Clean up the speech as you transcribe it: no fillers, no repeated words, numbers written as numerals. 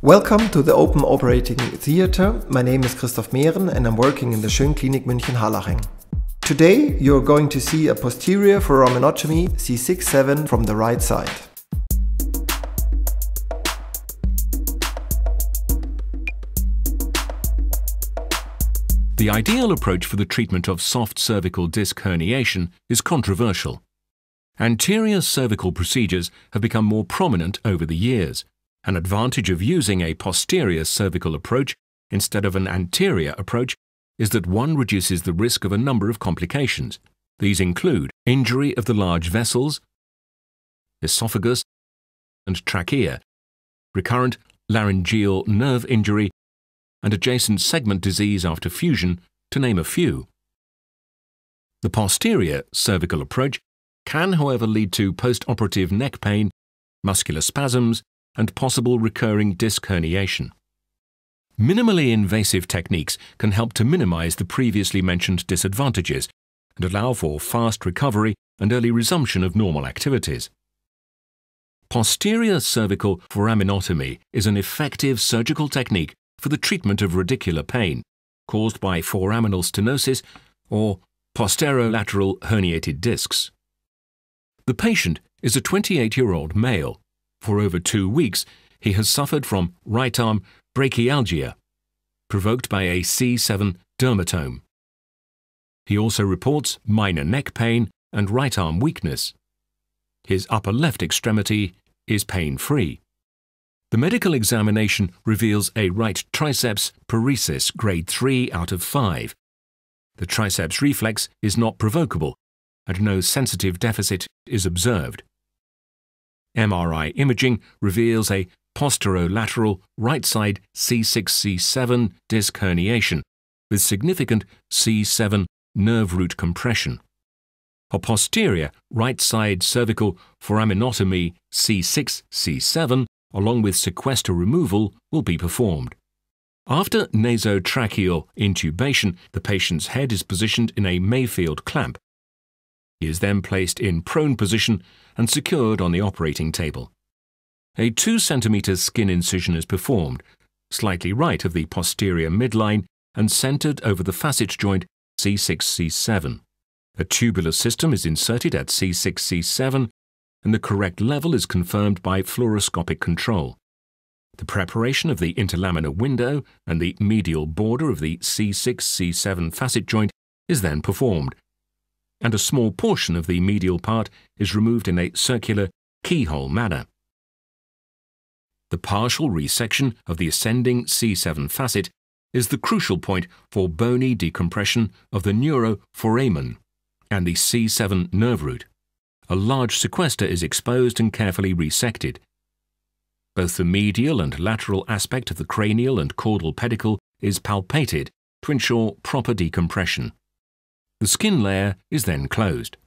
Welcome to the Open Operating Theatre. My name is Christoph Mehren and I'm working in the Schönklinik München-Harlaching. Today you're going to see a posterior foraminotomy C6-7 from the right side. The ideal approach for the treatment of soft cervical disc herniation is controversial. Anterior cervical procedures have become more prominent over the years. An advantage of using a posterior cervical approach instead of an anterior approach is that one reduces the risk of a number of complications. These include injury of the large vessels, esophagus and trachea, recurrent laryngeal nerve injury, and adjacent segment disease after fusion, to name a few. The posterior cervical approach can, however, lead to post-operative neck pain, muscular spasms, and possible recurring disc herniation. Minimally invasive techniques can help to minimize the previously mentioned disadvantages and allow for fast recovery and early resumption of normal activities. Posterior cervical foraminotomy is an effective surgical technique for the treatment of radicular pain caused by foraminal stenosis or posterolateral herniated discs. The patient is a 28-year-old male. For over 2 weeks, he has suffered from right arm brachialgia, provoked by a C7 dermatome. He also reports minor neck pain and right arm weakness. His upper left extremity is pain-free. The medical examination reveals a right triceps paresis grade 3 out of 5. The triceps reflex is not provocable, and no sensitive deficit is observed. MRI imaging reveals a posterolateral right side C6-C7 disc herniation with significant C7 nerve root compression. A posterior right side cervical foraminotomy C6-C7 along with sequester removal will be performed. After nasotracheal intubation, the patient's head is positioned in a Mayfield clamp. He is then placed in prone position and secured on the operating table. A 2 cm skin incision is performed, slightly right of the posterior midline and centered over the facet joint C6-C7. A tubular system is inserted at C6-C7 and the correct level is confirmed by fluoroscopic control. The preparation of the interlaminar window and the medial border of the C6-C7 facet joint is then performed, and a small portion of the medial part is removed in a circular keyhole manner. The partial resection of the ascending C7 facet is the crucial point for bony decompression of the neuroforamen and the C7 nerve root. A large sequester is exposed and carefully resected. Both the medial and lateral aspect of the cranial and caudal pedicle is palpated to ensure proper decompression. The skin layer is then closed.